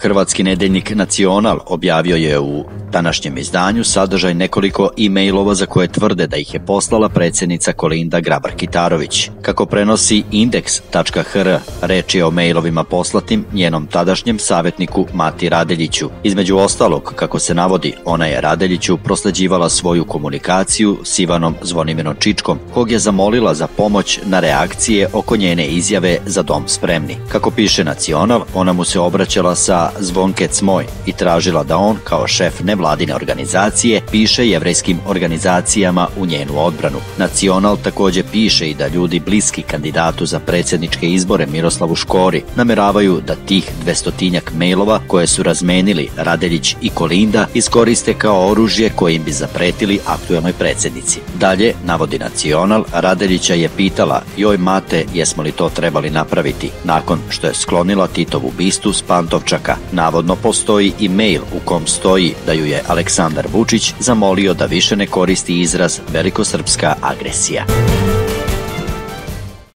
Hrvatski nedeljnik Nacional objavio je u današnjem izdanju sadržaj nekoliko e-mailova za koje tvrde da ih je poslala predsjednica Kolinda Grabar-Kitarović. Kako prenosi Indeks.hr, reč je o mailovima poslatim njenom tadašnjem savjetniku Mati Radeljiću. Između ostalog, kako se navodi, ona je Radeljiću prosleđivala svoju komunikaciju s Ivanom Zvonimirom Čičkom, kog je zamolila za pomoć na reakcije oko njene izjave Za dom spremni. Kako piše Nacional, ona mu se obraćala sa Zvonkec moj i tražila da on, kao šef nevladine organizacije, piše jevrejskim organizacijama u njenu odbranu. Nacional također piše i da ljudi bliski kandidatu za predsjedničke izbore Miroslavu Škori nameravaju da tih 200-tinjak mailova koje su razmenili Radeljić i Kolinda iskoriste kao oružje kojim bi zapretili aktuelnoj predsjednici. Dalje, navodi Nacional, Radeljića je pitala: joj mate, jesmo li to trebali napraviti? Nakon što je sklonila Titovu bistu s Pantovčaka. Navodno postoji i mail u kom stoji da ju je Aleksandar Vučić zamolio da više ne koristi izraz velikosrpska agresija.